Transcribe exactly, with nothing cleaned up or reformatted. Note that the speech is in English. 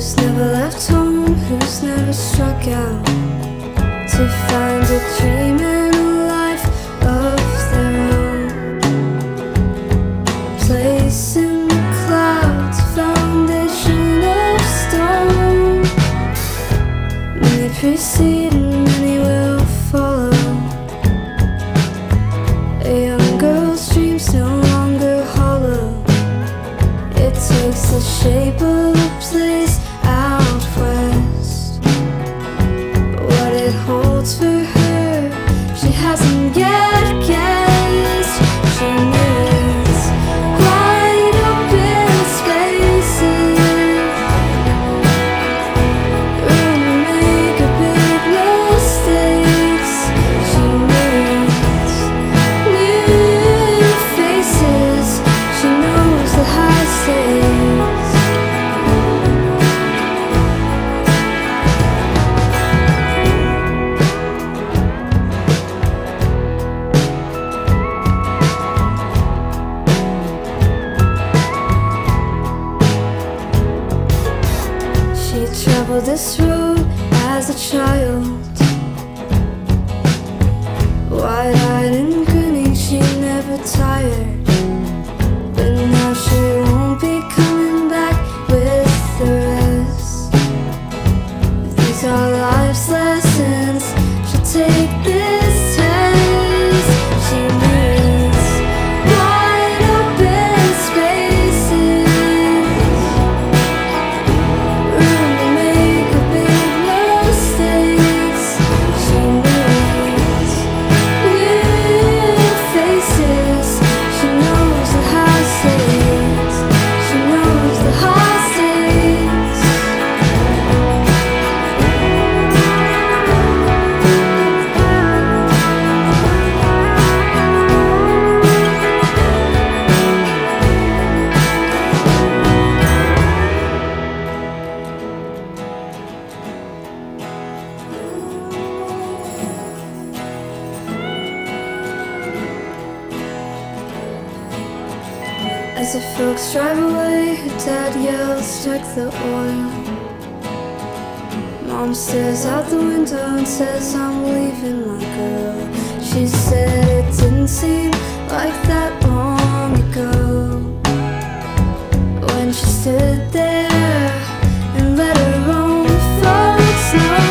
Who's never left home, who's never struck out to find a dream and a life of their own. Place in the clouds, foundation of stone. Many precede and many will follow. A young girl's dreams no longer hollow. It takes the shape of a place out west. What it holds for her, she hasn't yet guessed. She needs wide open spaces, room to make her big mistakes. She needs new faces. She knows the high stakes. She traveled this road as a child, wide-eyed and grinning, she never tired. But now she won't be coming back with the rest. These are life's lessons, she'll take this test. She needs wide open spaces, room to make her big mistakes. She needs new faces. She knows the high stakes. She knows the high stakes. As the folks drive away, her dad yells, check the oil. Mom stares out the window and says, I'm leaving my girl. She said it didn't seem like that long ago, when she stood there and let her own folks know.